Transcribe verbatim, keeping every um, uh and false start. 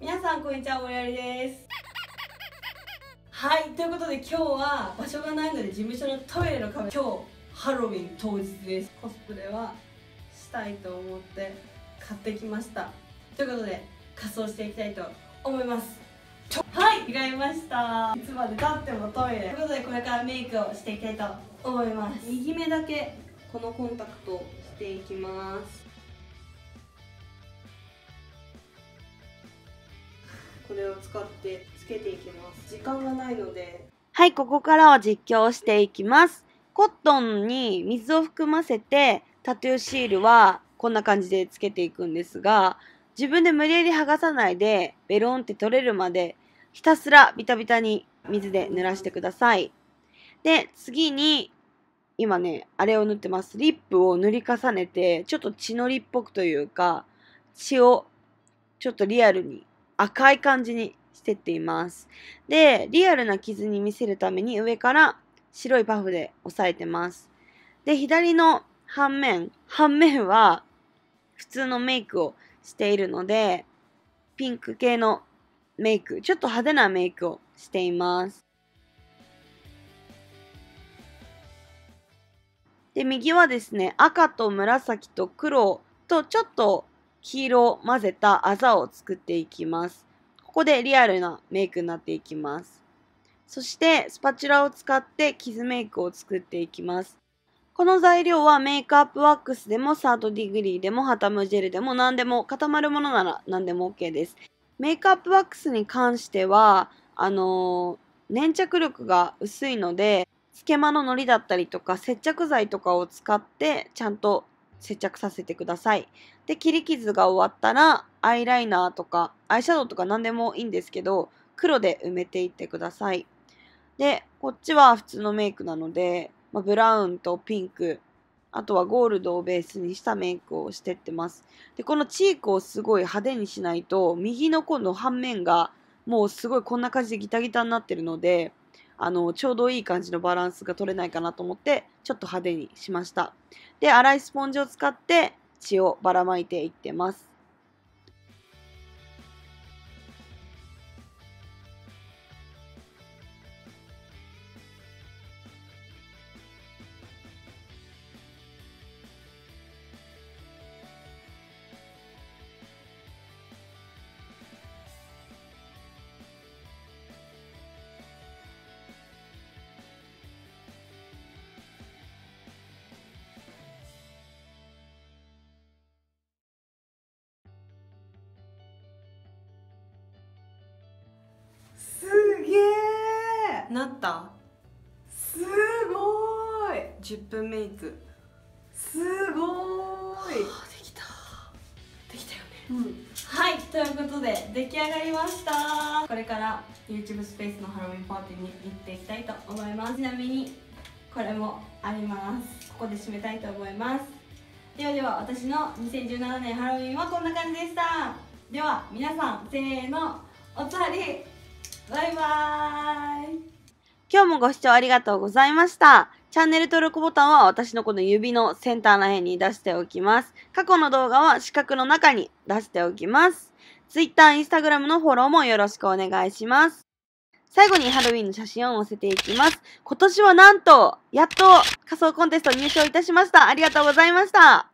皆さんこんにちは、もりありです。はい、ということで今日は場所がないので事務所のトイレの壁、今日ハロウィン当日です。コスプレはしたいと思って買ってきました。ということで仮装していきたいと思います。はい、着替えました。いつまで経ってもトイレということで、これからメイクをしていきたいと思います。右目だけこのコンタクトをしていきます。これを使ってつけていきます。時間がないので、はい、ここからは実況をしていきます。コットンに水を含ませてタトゥーシールはこんな感じでつけていくんですが、自分で無理やり剥がさないでベロンって取れるまでひたすらビタビタに水で濡らしてください。で、次に今ね、あれを塗ってます。リップを塗り重ねて、ちょっと血のりっぽくというか、血をちょっとリアルに赤い感じにしてっています。で、リアルな傷に見せるために上から白いパフで押さえてます。で、左の半面、半面は普通のメイクをしているので、ピンク系のメイク、ちょっと派手なメイクをしています。で、右はですね、赤と紫と黒とちょっと黄色を混ぜたあざを作っていきます。ここでリアルなメイクになっていきます。そしてスパチュラを使って傷メイクを作っていきます。この材料はメイクアップワックスでもサードディグリーでもハタムジェルでも何でも固まるものなら何でも OK です。メイクアップワックスに関してはあのー、粘着力が薄いので、つけまの糊だったりとか接着剤とかを使ってちゃんと接着させてください。で、切り傷が終わったらアイライナーとかアイシャドウとか何でもいいんですけど、黒で埋めていってください。で、こっちは普通のメイクなので、まあ、ブラウンとピンク、あとはゴールドをベースにしたメイクをしてってます。で、このチークをすごい派手にしないと、右の今度半面がもうすごいこんな感じでギタギタになってるので、あの、ちょうどいい感じのバランスが取れないかなと思って、ちょっと派手にしました。で、粗いスポンジを使って血をばらまいていってます。 すげえなった？ すごーいじゅっぷんメイク。 すごーいできた。できたよね。うん。はい、ということで出来上がりました。これから YouTube スペースのハロウィンパーティーに行っていきたいと思います。ちなみにこれもあります。ここで締めたいと思います。ではでは、私のにせんじゅうななねんハロウィンはこんな感じでした。では皆さん、せーの、おつわり、バイバーイ。今日もご視聴ありがとうございました。チャンネル登録ボタンは私のこの指のセンターら辺に出しておきます。過去の動画は四角の中に出しておきます。Twitter、Instagram のフォローもよろしくお願いします。最後にハロウィンの写真を載せていきます。今年はなんと、やっと仮装コンテスト入賞いたしました。ありがとうございました。